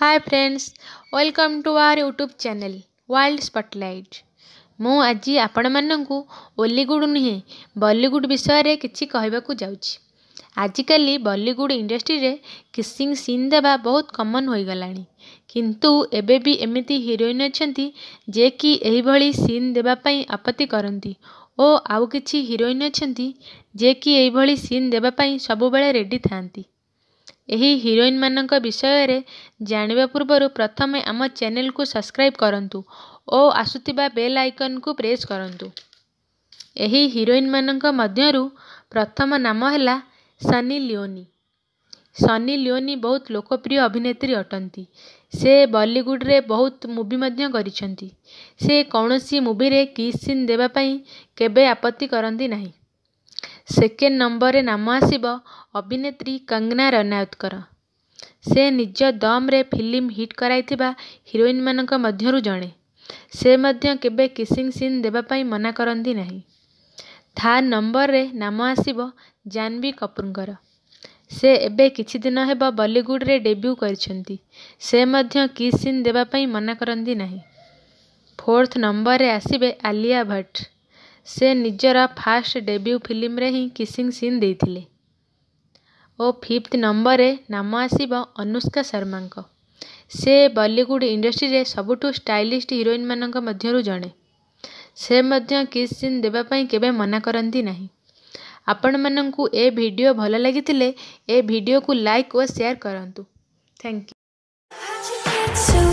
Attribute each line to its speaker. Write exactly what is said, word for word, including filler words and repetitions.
Speaker 1: Hi friends, welcome to our YouTube channel world spotlight. मु आज आपण माननकु ओलीवुड नुहे बॉलीवुड विषय रे किछि कहबाकू जाउछि। आजिकली बॉलीवुड इंडस्ट्री रे किसिंग सीन देबा बहुत कॉमन होई गलानी, किंतु एबे भी एमिति हीरोइन अछंती जे कि एही भली सीन देबा पई आपत्ति करंती ओ आउ किछि हीरोइन अछंती जे कि एही भली सीन देबा पई सब बेले रेडी थांती। एही हीरोइन मानक विषय रे जानिबा पूर्वरु प्रथमे आम चैनल को सब्सक्राइब करंतु ओ आसुतिबा बेल आइकन को प्रेस करंतु। एही हीरोइन मानक मध्यरु प्रथम नाम हैला सनी लियोनी। सनी लियोनी बहुत लोकप्रिय अभिनेत्री अटंती। से बॉलीवुड रे बहुत मूवी मध्य करिसंती। से कौनसी मूवी रे किस सीन देबा पई केबे आपत्ति करंती नाही। सेकेंड नंबर रे नाम आसीबो अभिनेत्री कंगना रनौतर। से निज दम रे फिल्म हिट कराइथिबा हीरोइन मानक मध्यरु जणे। से मध्य केबे किसिंग सीन देबा पई मना करंती नाही। थर्ड नंबर रे नाम आसीबो जानवी कपूरंकर। से एबे किछि दिन हेबो बॉलीवुड रे डेब्यू करिसंती। से मध्य किस सीन देबा पई मना करंती नाही। फोर्थ नंबर रे आसीबे आलिया भट्ट। से निजर फास्ट डेब्यू फिल्म रे ही किसिंग सीन देइथिले। ओ फिफ्थ नंबर रे नाम आसीबो अनुष्का शर्मा को। से बॉलीवुड इंडस्ट्री रे सबुठु स्टाइलिस्ट हीरोइन मानक मध्यरु जणे। से मध्य किस सीन देबा पई केबे मना करंती नाही। आपण माननकु ए वीडियो भल लागितिले ए वीडियो को लाइक और शेयर करंतु। Thank you.